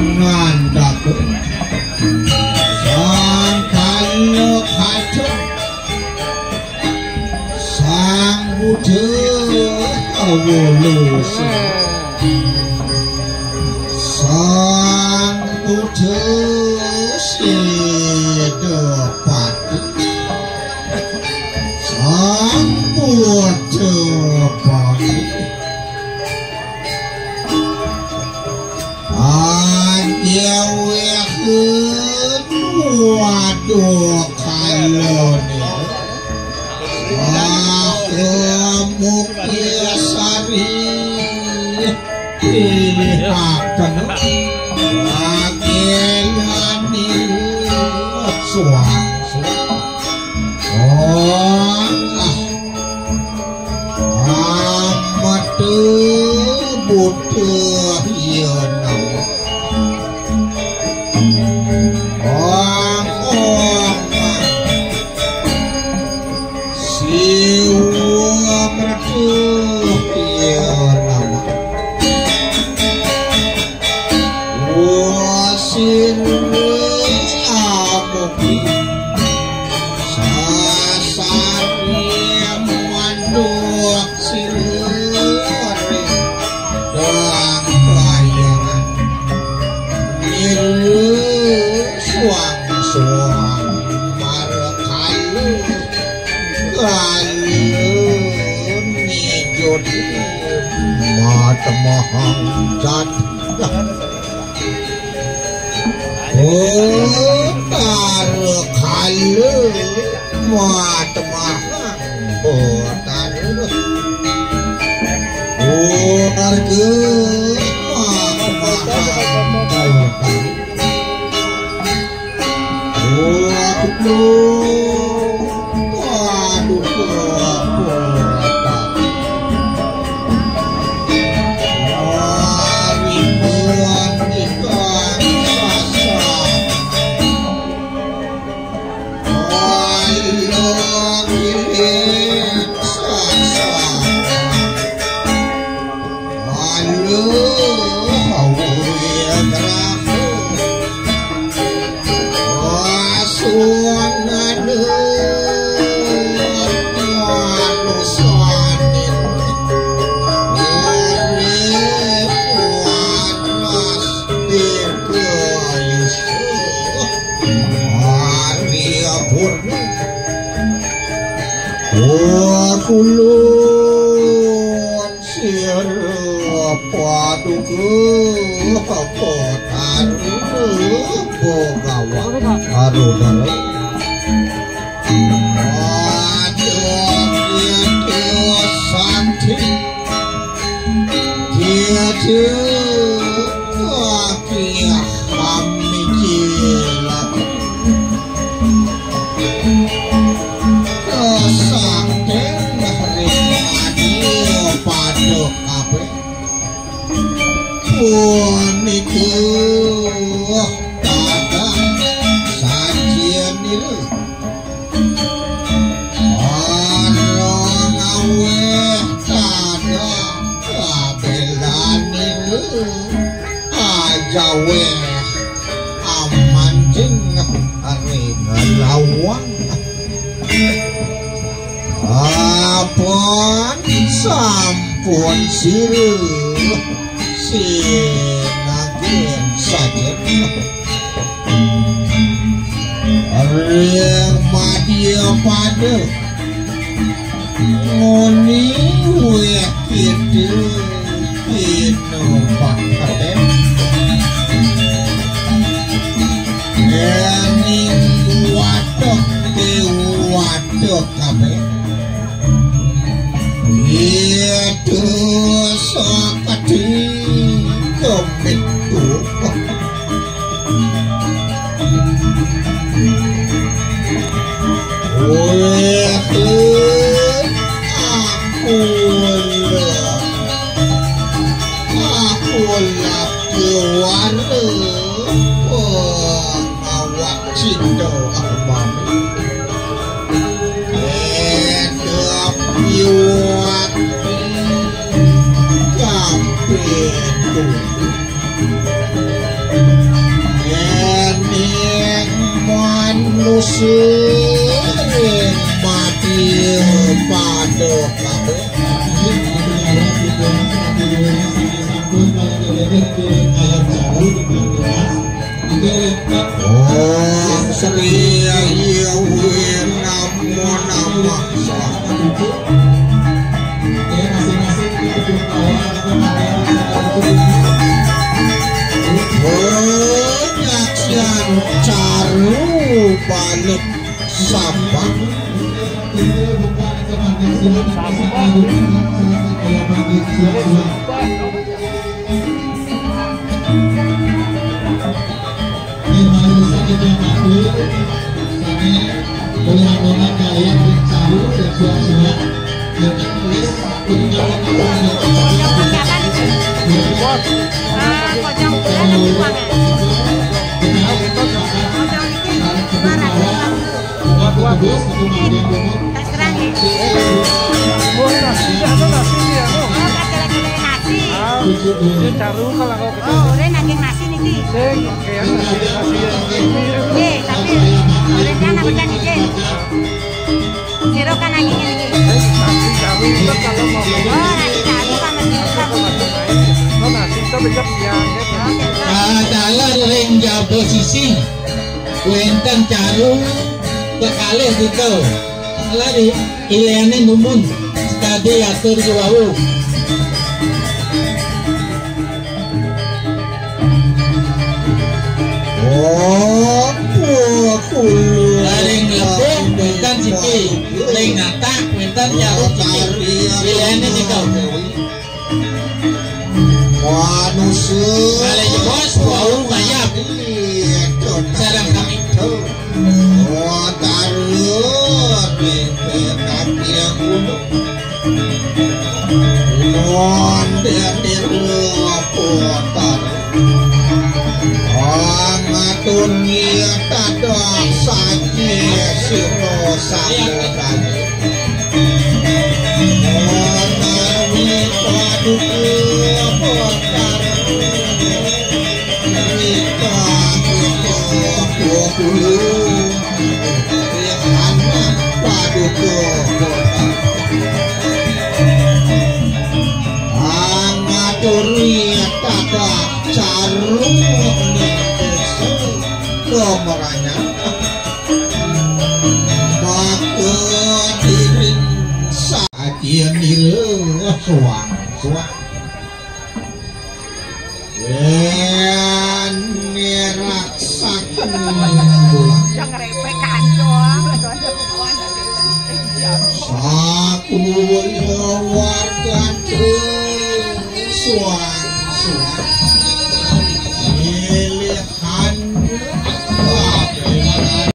ngandhaku sang kaluk hajat sang buddha awulusi sang buddha sidapati sang buddha pati waduh kalone mukil sari pilihaken akelani suang amat butuh yana mahang jati taruh kalu mat mahang taruh harga kulun sir paduka potaru bogawa arudara aduh santi dia kaki hamijila niku tada sajian niku ana ngawe tada kabelan niku ajawe amanjing arena lawang apun sampun siruh sinagen sajen Arya madya pada ngoni wekidu ino pakaden yani watok kabeh itu sakati komitu aku lakuan awak cinta mami sering mati pada kabeh. Om Sri Ayewe Namo Namah. Penyaksian Caru balik Sabang. Caru kalau kau kita. Oh, udah naging nasi niki. Sing, kayak nasi Oke, tapi udah jangan berjan izin. Jero kan nagingnya niki. nasi caru itu kalau mau Oh, nasi caru kan mesti usah. oh nasi itu bisa yang Adalah ring jabo sisi. Wenten Caru kekalih gitu. Lari ileane numun tadi atur wau. Oh, kulu ring lebih wenten siki. Ring natak wenten Caru siki. Ileane gitu. Manusia kali bos wau ngayap. Sarang kami taruh di kaki yang gunung. Dia di potar. Dunia tada saja siro sadarkan. Nami paduku potar. Kita dulu anak paduku potar. Anak dunia tada Caru meranya maka diring sajian diru suang dan meraksakan Yang repekan doang. saku warga suang